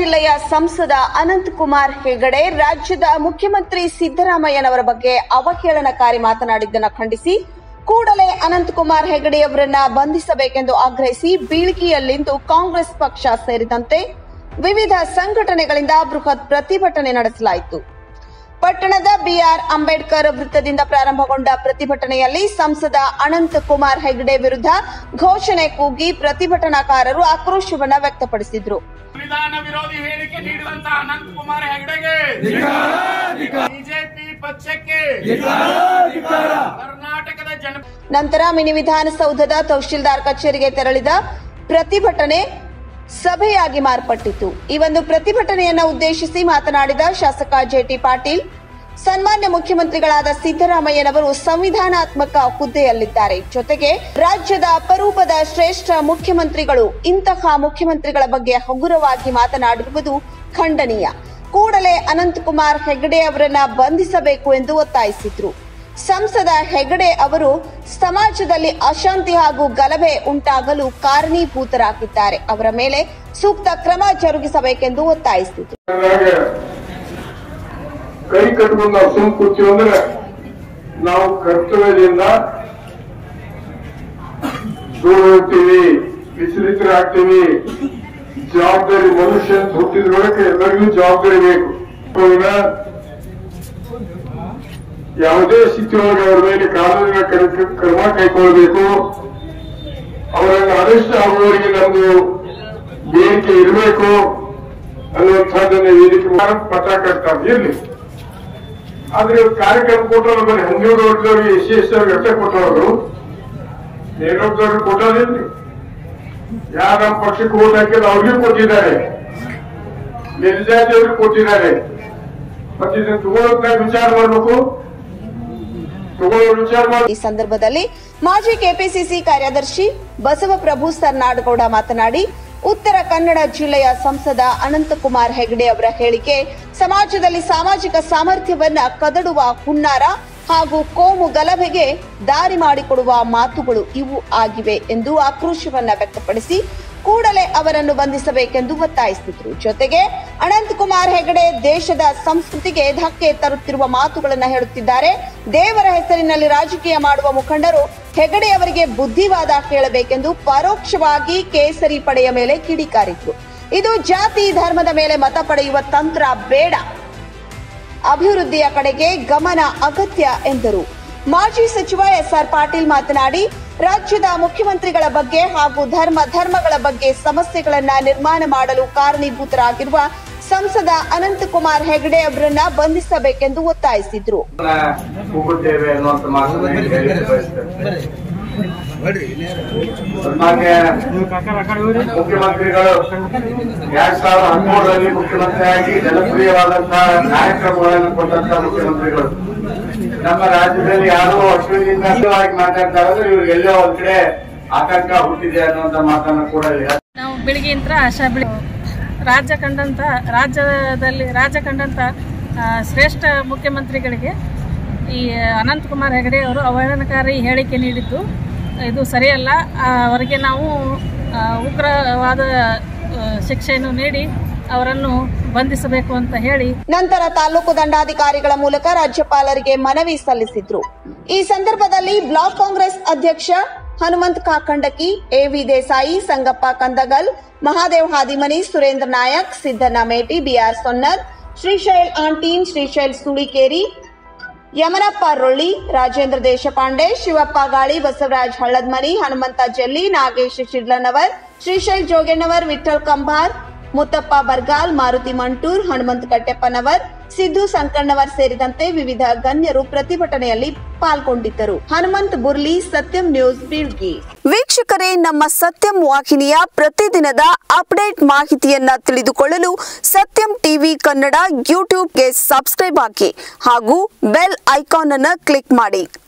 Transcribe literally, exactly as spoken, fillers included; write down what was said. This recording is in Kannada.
ಜಿಲ್ಲೆಯ ಸಂಸದ ಅನಂತಕುಮಾರ್ ಹೆಗಡೆ ರಾಜ್ಯದ ಮುಖ್ಯಮಂತ್ರಿ ಸಿದ್ದರಾಮಯ್ಯನವರ ಬಗ್ಗೆ ಅವಹೇಳನಕಾರಿ ಮಾತನಾಡಿದ್ದನ್ನು ಖಂಡಿಸಿ ಕೂಡಲೇ ಅನಂತಕುಮಾರ್ ಹೆಗಡೆಯವರನ್ನ ಬಂಧಿಸಬೇಕೆಂದು ಆಗ್ರಹಿಸಿ ಬೀಳ್ಗಿಯಲ್ಲಿಂದು ಕಾಂಗ್ರೆಸ್ ಪಕ್ಷ ಸೇರಿದಂತೆ ವಿವಿಧ ಸಂಘಟನೆಗಳಿಂದ ಬೃಹತ್ ಪ್ರತಿಭಟನೆ ನಡೆಸಲಾಯಿತು. ಪಟ್ಟಣದ ಬಿಆರ್ ಅಂಬೇಡ್ಕರ್ ವೃತ್ತದಿಂದ ಪ್ರಾರಂಭಗೊಂಡ ಪ್ರತಿಭಟನೆಯಲ್ಲಿ ಸಂಸದ ಅನಂತಕುಮಾರ್ ಹೆಗಡೆ ವಿರುದ್ಧ ಘೋಷಣೆ ಕೂಗಿ ಪ್ರತಿಭಟನಾಕಾರರು ಆಕ್ರೋಶವನ್ನ ವ್ಯಕ್ತಪಡಿಸಿದರು. ಸಂವಿಧಾನ ವಿರೋಧಿ ಹೇಳಿಕೆ ನೀಡಿದಂತಹ ಅನಂತಕುಮಾರ್ ಹೆಗಡೆಗೆ ಬಿಜೆಪಿ ಪಕ್ಷಕ್ಕೆ ಕರ್ನಾಟಕದ ಜನ. ನಂತರ ಮಿನಿ ವಿಧಾನಸೌಧದ ತಹಶೀಲ್ದಾರ್ ಕಚೇರಿಗೆ ತೆರಳಿದ ಪ್ರತಿಭಟನೆ ಸಭೆಯಾಗಿ ಮಾರ್ಪಟ್ಟಿತು. ಈ ಒಂದು ಪ್ರತಿಭಟನೆಯನ್ನು ಉದ್ದೇಶಿಸಿ ಮಾತನಾಡಿದ ಶಾಸಕ ಜೆಟಿ ಪಾಟೀಲ್, ಸನ್ಮಾನ್ಯ ಮುಖ್ಯಮಂತ್ರಿಗಳಾದ ಸಿದ್ದರಾಮಯ್ಯನವರು ಸಂವಿಧಾನಾತ್ಮಕ ಹುದ್ದೆಯಲ್ಲಿದ್ದಾರೆ. ಜೊತೆಗೆ ರಾಜ್ಯದ ಅಪರೂಪದ ಶ್ರೇಷ್ಠ ಮುಖ್ಯಮಂತ್ರಿಗಳು ಇಂತಹ ಮುಖ್ಯಮಂತ್ರಿಗಳ ಬಗ್ಗೆ ಹಗುರವಾಗಿ ಮಾತನಾಡಿರುವುದು ಖಂಡನೀಯ. ಕೂಡಲೇ ಅನಂತಕುಮಾರ್ ಹೆಗಡೆ ಅವರನ್ನ ಬಂಧಿಸಬೇಕು ಎಂದು ಒತ್ತಾಯಿಸಿದ್ರು. ಸಂಸದ ಹೆಗಡೆ ಅವರು ಸಮಾಜದಲ್ಲಿ ಅಶಾಂತಿ ಹಾಗೂ ಗಲಭೆ ಉಂಟಾಗಲು ಕಾರಣೀಭೂತರಾಗಿದ್ದಾರೆ. ಅವರ ಮೇಲೆ ಸೂಕ್ತ ಕ್ರಮ ಜರುಗಿಸಬೇಕೆಂದು ಒತ್ತಾಯಿಸಿದರು. ಕೈ ಕಟ್ಕೊಂಡು ನಾವು ಸುಮ್ ಕೂತೀವಿ ಅಂದ್ರೆ ನಾವು ಕರ್ತವ್ಯದಿಂದ ದೂರ ಹೋಗ್ತೀವಿ, ವಿಚಲಿತರಾಗ್ತೀವಿ. ಜವಾಬ್ದಾರಿ ಮನುಷ್ಯ ಹುಟ್ಟಿದ್ರೊಳಗೆ ಎಲ್ಲರಿಗೂ ಜವಾಬ್ದಾರಿ ಬೇಕು. ಯಾವುದೇ ಸ್ಥಿತಿಯೊಳಗೆ ಅವರ ಮೇಲೆ ಕಾನೂನಿನ ಕ್ರಮ ಕೈಗೊಳ್ಳಬೇಕು. ಅವರನ್ನು ಅರೆಸ್ಟ್ ಆಗುವವರಿಗೆ ನಮ್ದು ಬೇಡಿಕೆ ಇರಬೇಕು ಅನ್ನುವಂಥದ್ದನ್ನ ವೇದಿಕೆ ಪಟ ಕಟ್ತಾರೆ. ಇರ್ಲಿ, ಆದ್ರೆ ಕಾರ್ಯಕ್ರಮ ಕೊಟ್ಟರು ಬರೀ ಹಂಗೂರು ವರ್ಗದವ್ರಿಗೆ ಎಸ್ ಸಿ ಎಸ್ ಅವ್ರಿಗೆ ಅಷ್ಟೇ ಕೊಟ್ಟವರು, ನೇರೊಬ್ಬದವ್ರಿಗೆ ಕೊಟ್ಟೋದಿಲ್ರಿ. ಯಾರ ನಮ್ಮ ಪಕ್ಷಕ್ಕೆ ಓಟ್ ಹಾಕಿದ್ರೆ ಅವ್ರಿಗೂ ಕೊಟ್ಟಿದ್ದಾರೆ, ಮೇಲ್ಜಾತಿಯವ್ರಿಗೆ ಕೊಟ್ಟಿದ್ದಾರೆ. ಮತ್ತೆ ಇದನ್ನು ತಗೊಳ್ಳೋದ್ನಾಗ ವಿಚಾರ ಮಾಡಬೇಕು. ಈ ಸಂದರ್ಭದಲ್ಲಿ ಮಾಜಿ ಕೆಪಿಸಿಸಿ ಕಾರ್ಯದರ್ಶಿ ಬಸವಪ್ರಭು ಸರ್ನಾಡಗೌಡ ಮಾತನಾಡಿ, ಉತ್ತರ ಕನ್ನಡ ಜಿಲ್ಲೆಯ ಸಂಸದ ಅನಂತಕುಮಾರ್ ಹೆಗಡೆ ಅವರ ಹೇಳಿಕೆ ಸಮಾಜದಲ್ಲಿ ಸಾಮಾಜಿಕ ಸಾಮರ್ಥ್ಯವನ್ನ ಕದಡುವ ಹುನ್ನಾರ ಹಾಗೂ ಕೋಮು ಗಲಭೆಗೆ ದಾರಿ ಮಾಡಿಕೊಡುವ ಮಾತುಗಳು ಇವು ಆಗಿವೆ ಎಂದು ಆಕ್ರೋಶವನ್ನ ವ್ಯಕ್ತಪಡಿಸಿ ಕೂಡಲೇ ಅವರನ್ನು ಬಂಧಿಸಬೇಕೆಂದು ಒತ್ತಾಯಿಸಿದರು. ಜೊತೆಗೆ ಅನಂತಕುಮಾರ್ ಹೆಗಡೆ ದೇಶದ ಸಂಸ್ಕೃತಿಗೆ ಧಕ್ಕೆ ತರುತ್ತಿರುವ ಮಾತುಗಳನ್ನು ಹೇಳುತ್ತಿದ್ದಾರೆ. ದೇವರ ಹೆಸರಿನಲ್ಲಿ ರಾಜಕೀಯ ಮಾಡುವ ಮುಖಂಡರು ಹೆಗಡೆ ಅವರಿಗೆ ಬುದ್ಧಿವಾದ ಕೇಳಬೇಕೆಂದು ಪರೋಕ್ಷವಾಗಿ ಕೇಸರಿ ಪಡೆಯ ಮೇಲೆ ಕಿಡಿಕಾರಿದ್ರು. ಇದು ಜಾತಿ ಧರ್ಮದ ಮೇಲೆ ಮತ ಪಡೆಯುವ ತಂತ್ರ ಬೇಡ, ಅಭಿವೃದ್ಧಿಯ ಕಡೆಗೆ ಗಮನ ಅಗತ್ಯ ಎಂದರು. ಮಾಜಿ ಸಚಿವ ಎಸ್ ಆರ್ ಪಾಟೀಲ್ ಮಾತನಾಡಿ, ರಾಜ್ಯದ ಮುಖ್ಯಮಂತ್ರಿಗಳ ಬಗ್ಗೆ ಹಾಗೂ ಧರ್ಮ ಧರ್ಮಗಳ ಬಗ್ಗೆ ಸಮಸ್ಯೆಗಳನ್ನ ನಿರ್ಮಾಣ ಮಾಡಲು ಕಾರಣೀಭೂತರಾಗಿರುವ ಸಂಸದ ಅನಂತಕುಮಾರ್ ಹೆಗಡೆ ಅವರನ್ನ ಬಂಧಿಸಬೇಕೆಂದು ಒತ್ತಾಯಿಸಿದ್ರು. ಸನ್ಮಾನ್ಯ ಮುಖ್ಯಮಂತ್ರಿಗಳು ಎರಡ್ ಸಾವಿರದ ಹದಿಮೂರರಲ್ಲಿ ಮುಖ್ಯಮಂತ್ರಿಯಾಗಿ ಜನಪ್ರಿಯವಾದಂತಹ ಕಾರ್ಯಕ್ರಮಗಳನ್ನು ಕೊಟ್ಟಂತಹ ಮುಖ್ಯಮಂತ್ರಿಗಳು ನಮ್ಮ ರಾಜ್ಯದಲ್ಲಿ ಯಾರೋ ಅಶ್ವಿನಿಂದಾಗಿ ಮಾತಾಡ್ತಾ ಇದ್ರೆ ಇವ್ರಿಗೆ ಎಲ್ಲೋ ಒಂದ್ ಕಡೆ ಆತಂಕ ಹುಟ್ಟಿದೆ ಅನ್ನುವಂತ ಮಾತನ್ನು ಕೂಡ ನಾವು ಬೆಳಿಗ್ಗೆಯಿಂದ ಆಶಾ ಬೆಳಿ ರಾಜ್ಯ ಕಂಡಂತ ರಾಜ್ಯದಲ್ಲಿ ರಾಜ್ಯ ಕಂಡಂತ ಶ್ರೇಷ್ಠ ಮುಖ್ಯಮಂತ್ರಿಗಳಿಗೆ ಈ ಅನಂತಕುಮಾರ್ ಹೆಗಡೆ ಅವರು ಅವಹೇಳನಕಾರಿ ಹೇಳಿಕೆ ನೀಡಿದ್ದು ಇದು ಸರಿಯಲ್ಲ. ಅವರಿಗೆ ನಾವು ಉಗ್ರವಾದ ಶಿಕ್ಷೆಯನ್ನು ನೀಡಿ ಅವರನ್ನು ಬಂಧಿಸಬೇಕು ಅಂತ ಹೇಳಿ ನಂತರ ತಾಲೂಕು ದಂಡಾಧಿಕಾರಿಗಳ ಮೂಲಕ ರಾಜ್ಯಪಾಲರಿಗೆ ಮನವಿ ಸಲ್ಲಿಸಿದ್ರು. ಈ ಸಂದರ್ಭದಲ್ಲಿ ಬ್ಲಾಕ್ ಕಾಂಗ್ರೆಸ್ ಅಧ್ಯಕ್ಷ ಹನುಮಂತ್ ಕಾಕಂಡಕಿ, ಎವಿ ದೇಸಾಯಿ, ಸಂಗಪ್ಪ ಕಂದಗಲ್, ಮಹಾದೇವ್ ಹಾದಿಮನಿ, ಸುರೇಂದ್ರ ನಾಯಕ್, ಸಿದ್ದಣ್ಣ ಮೇಟಿ, ಬಿಆರ್ ಸೊನ್ನದ್, ಶ್ರೀಶೈಲ್ ಆಂಟೀನ್, ಶ್ರೀಶೈಲ್ ಸುಳಿಕೇರಿ, ಯಮನಪ್ಪ ರೊಳ್ಳಿ, ರಾಜೇಂದ್ರ ದೇಶಪಾಂಡೆ, ಶಿವಪ್ಪ ಗಾಳಿ, ಬಸವರಾಜ್ ಹಳ್ಳದ್ಮನಿ, ಹನುಮಂತ ಜಲ್ಲಿ, ನಾಗೇಶ್ ಶಿಡ್ಲನವರ್, ಶ್ರೀಶೈಲ್ ಜೋಗೆನವರ್, ವಿಠಲ್ ಕಂಬಾರ್, ಮುತ್ತಪ್ಪ ಬರ್ಗಾಲ್, ಮಾರುತಿ ಮಂಟೂರ್, ಹನುಮಂತ ಕಟ್ಟೆಪ್ಪನವರ್, ಸಿದ್ದು ಸಂಕಣ್ಣವರ್ ಸೇರಿದಂತೆ ವಿವಿಧ ಗಣ್ಯರು ಪ್ರತಿಭಟನೆಯಲ್ಲಿ ಪಾಲ್ಗೊಂಡಿದ್ದರು. ಹನುಮಂತ್ ಬುರ್ಲಿ, ಸತ್ಯಂ ನ್ಯೂಸ್, ಬೀಳ್ಗಿ. ವೀಕ್ಷಕರೇ, ನಮ್ಮ ಸತ್ಯಂ ವಾಹಿನಿಯ ಪ್ರತಿದಿನದ ಅಪ್ಡೇಟ್ ಮಾಹಿತಿಯನ್ನ ತಿಳಿದುಕೊಳ್ಳಲು ಸತ್ಯಂ ಟಿವಿ ಕನ್ನಡ ಯೂಟ್ಯೂಬ್ಗೆ ಸಬ್ಸ್ಕ್ರೈಬ್ ಹಾಕಿ ಹಾಗೂ ಬೆಲ್ ಐಕಾನ್ ಅನ್ನು ಕ್ಲಿಕ್ ಮಾಡಿ.